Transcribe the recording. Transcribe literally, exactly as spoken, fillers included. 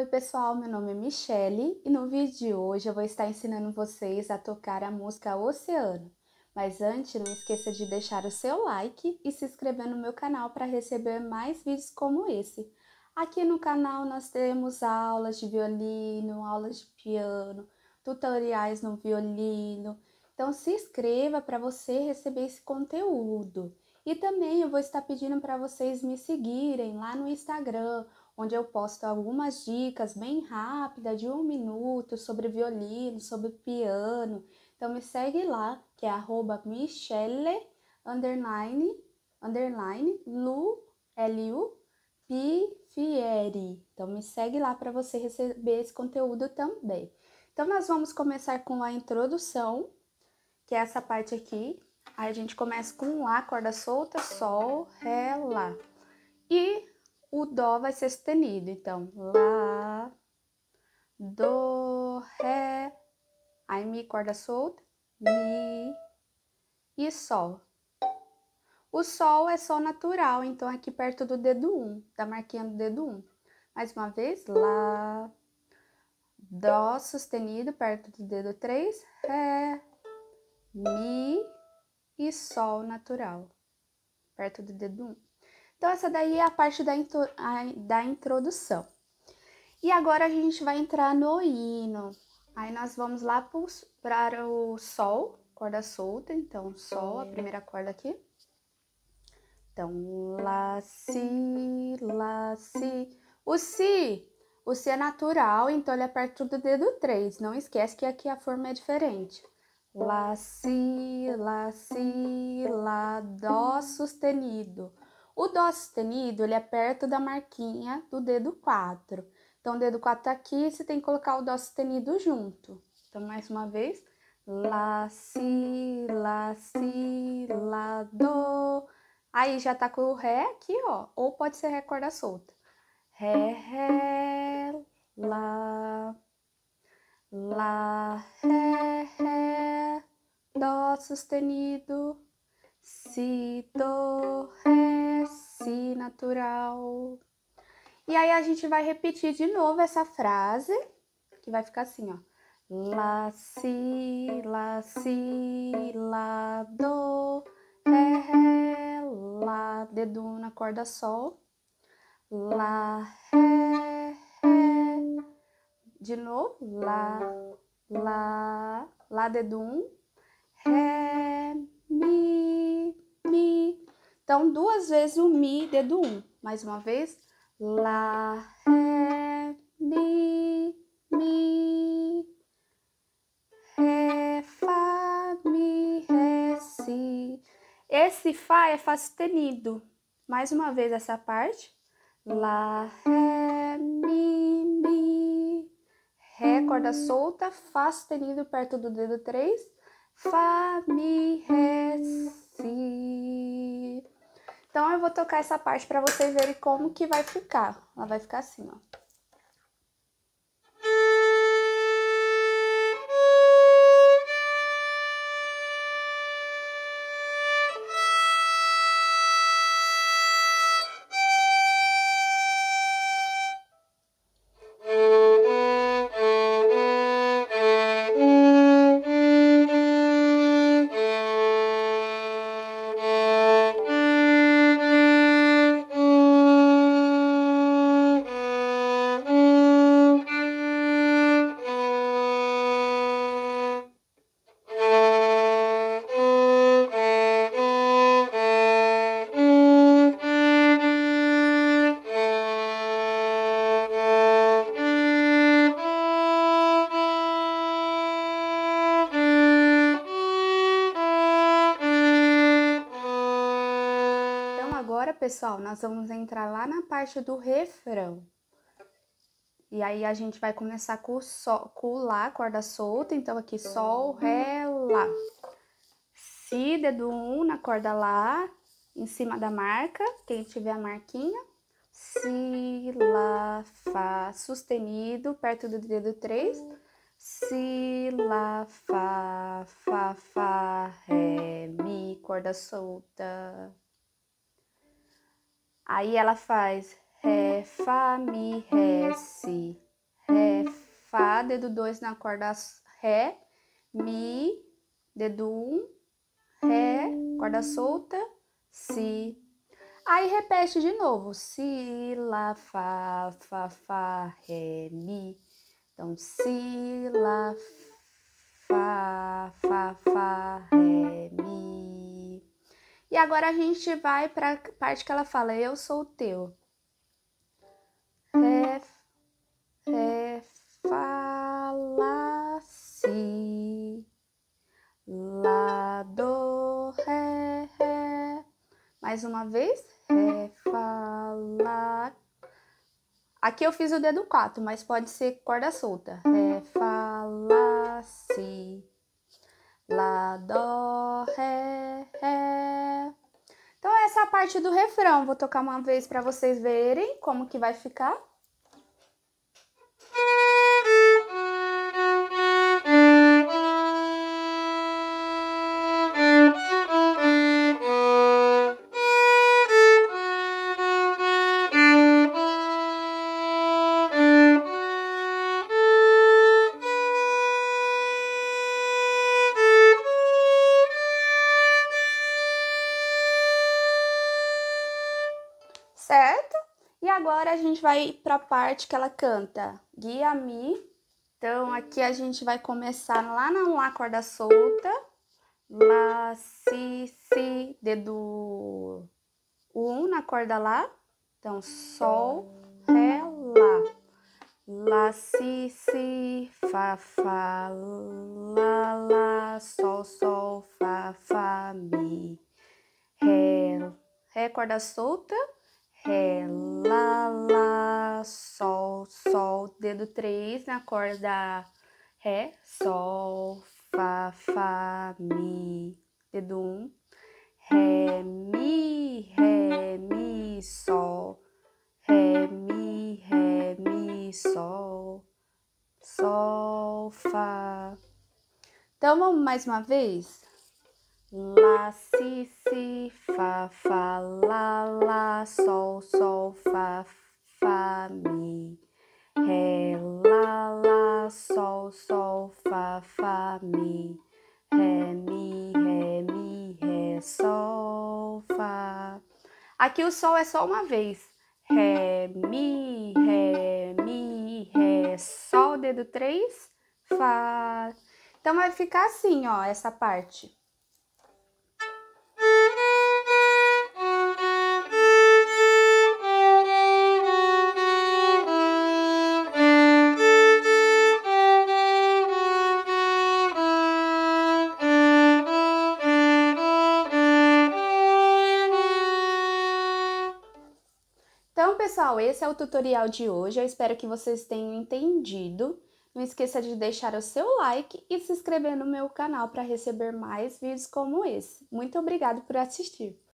Oi pessoal, meu nome é Michele e no vídeo de hoje eu vou estar ensinando vocês a tocar a música Oceano. Mas antes, não esqueça de deixar o seu like e se inscrever no meu canal para receber mais vídeos como esse. Aqui no canal nós temos aulas de violino, aulas de piano, tutoriais no violino. Então se inscreva para você receber esse conteúdo. E também eu vou estar pedindo para vocês me seguirem lá no Instagram, onde eu posto algumas dicas bem rápidas, de um minuto, sobre violino, sobre piano. Então me segue lá, que é arroba Michele, underline, underline, Lu, L U, Pifieri. Então me segue lá para você receber esse conteúdo também. Então nós vamos começar com a introdução, que é essa parte aqui. Aí a gente começa com Lá, corda solta, Sol, Ré, Lá. E o Dó vai ser sustenido, então, Lá, Dó, Ré, aí Mi, corda solta, Mi e Sol. O Sol é Sol natural, então aqui perto do dedo um, da marquinha do dedo um. Mais uma vez, Lá, Dó sustenido perto do dedo três, Ré, Mi e Sol natural, perto do dedo um. Então, essa daí é a parte da, da introdução. E agora a gente vai entrar no hino. Aí nós vamos lá para o Sol, corda solta. Então, Sol, a primeira corda aqui. Então, Lá, Si, Lá, Si. O Si, o Si é natural, então ele é perto do dedo três. Não esquece que aqui a forma é diferente. Lá, Si, Lá, Si, Lá, Dó sustenido. O Dó sustenido, ele é perto da marquinha do dedo quatro. Então, o dedo quatro tá aqui, você tem que colocar o Dó sustenido junto. Então, mais uma vez. Lá, Si, Lá, Si, Lá, Dó. Aí, já tá com o Ré aqui, ó. Ou pode ser Ré corda solta. Ré, Ré, Lá, Lá, Ré, Ré, Dó sustenido, Si, Dó, Ré, Si natural. E aí a gente vai repetir de novo essa frase, que vai ficar assim, ó. Lá, Si, Lá, Si, Lá, Dó, Ré, Ré, Lá, dedo um na corda Sol. Lá, Ré, Ré, de novo, Lá, Lá, Lá, dedo um, Ré, Mi, Mi. Então, duas vezes o Mi, dedo um. Mais uma vez, Lá, Ré, Mi, Mi, Ré, Fá, Mi, Ré, Si. Esse Fá é Fá sustenido. Mais uma vez essa parte. Lá, Ré, Mi, Mi, Ré, corda solta, Fá sustenido perto do dedo três, Fá, Mi, Ré, Si. Então, eu vou tocar essa parte para vocês verem como que vai ficar. Ela vai ficar assim, ó. Agora, pessoal, nós vamos entrar lá na parte do refrão. E aí, a gente vai começar com o, sol, com o Lá, corda solta. Então, aqui, Sol, Ré, Lá. Si, dedo um na corda Lá, em cima da marca, quem tiver a marquinha. Si, Lá, Fá, sustenido, perto do dedo três. Si, Lá, Fá, Fá, Fá, Ré, Mi, corda solta. Aí ela faz Ré, Fá, Mi, Ré, Si. Lá, dedo dois na corda Ré, Mi, dedo um, Ré, corda solta, Si. Aí repete de novo, Si, Lá, Fá, Fá, Fá, Ré, Mi. Então, Si, Lá, Fá, Fá, Fá, Ré, Mi. E agora a gente vai para a parte que ela fala, eu sou teu. Ré, Ré, Fá, Lá, Si. Lá, Do, Ré, Ré. Mais uma vez. Ré, Fá, Lá. Aqui eu fiz o dedo quatro, mas pode ser corda solta. Ré, Fá, Lá, Si. Lá, Dó, Ré, Ré. Então essa é a parte do refrão. Vou tocar uma vez para vocês verem como que vai ficar. Certo? E agora a gente vai para a parte que ela canta Guia-me. Então, aqui a gente vai começar lá na Lá, corda solta. Lá, Si, Si, dedo um na corda Lá. Então, Sol, Ré, Lá. Lá, Si, Si, Fá, Fá, Lá, Lá, Sol, Sol, Fá, Fá, Mi. Ré, Ré, corda solta. Ré, Lá, Lá, Sol, Sol, dedo três na corda Ré, Sol, Fá, Fá, Mi, dedo um, Ré, Mi, Ré, Mi, Sol, Ré, Mi, Ré, Mi, Sol, Sol, Fá. Então, vamos mais uma vez? Lá, Si, Si, Fá, Fá, Lá, Lá, Sol, Sol, Fá, Fá, Mi. Ré, Lá, Lá, Sol, Sol, Fá, Fá, Mi. Ré, Mi, Ré, Mi, Ré, Sol, Fá. Aqui o Sol é só uma vez. Ré, Mi, Ré, Mi, Ré, Sol, dedo três, Fá. Então vai ficar assim, ó, essa parte. Então, pessoal, esse é o tutorial de hoje. Eu espero que vocês tenham entendido. Não esqueça de deixar o seu like e se inscrever no meu canal para receber mais vídeos como esse. Muito obrigada por assistir!